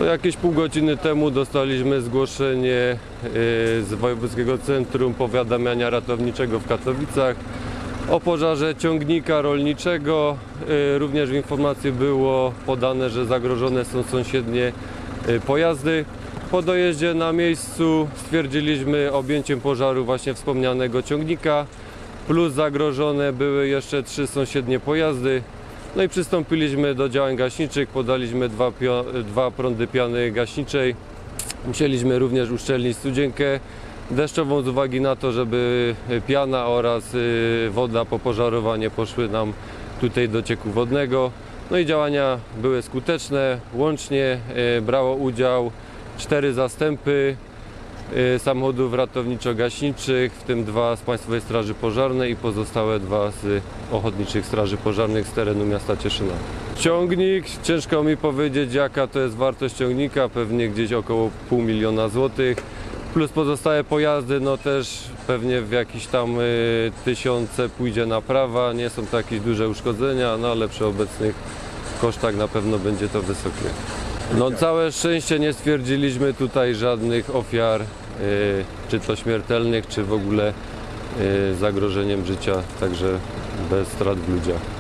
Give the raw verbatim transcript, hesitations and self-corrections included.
No, jakieś pół godziny temu dostaliśmy zgłoszenie z Wojewódzkiego Centrum Powiadamiania Ratowniczego w Katowicach o pożarze ciągnika rolniczego. Również w informacji było podane, że zagrożone są sąsiednie pojazdy. Po dojeździe na miejscu stwierdziliśmy objęciem pożaru właśnie wspomnianego ciągnika, plus zagrożone były jeszcze trzy sąsiednie pojazdy. No i przystąpiliśmy do działań gaśniczych, podaliśmy dwa, dwa prądy piany gaśniczej. Musieliśmy również uszczelnić studzienkę deszczową z uwagi na to, żeby piana oraz woda popożarowa nie poszły nam tutaj do cieku wodnego. No i działania były skuteczne. Łącznie brało udział cztery zastępy samochodów ratowniczo-gaśniczych, w tym dwa z Państwowej Straży Pożarnej i pozostałe dwa z Ochotniczych Straży Pożarnych z terenu miasta Cieszyna. Ciągnik, ciężko mi powiedzieć, jaka to jest wartość ciągnika, pewnie gdzieś około pół miliona złotych, plus pozostałe pojazdy, no też pewnie w jakieś tam y, tysiące pójdzie naprawa, nie są to jakieś duże uszkodzenia, no ale przy obecnych kosztach na pewno będzie to wysokie. No całe szczęście nie stwierdziliśmy tutaj żadnych ofiar, y, czy to śmiertelnych, czy w ogóle y, zagrożeniem życia, także bez strat w ludziach.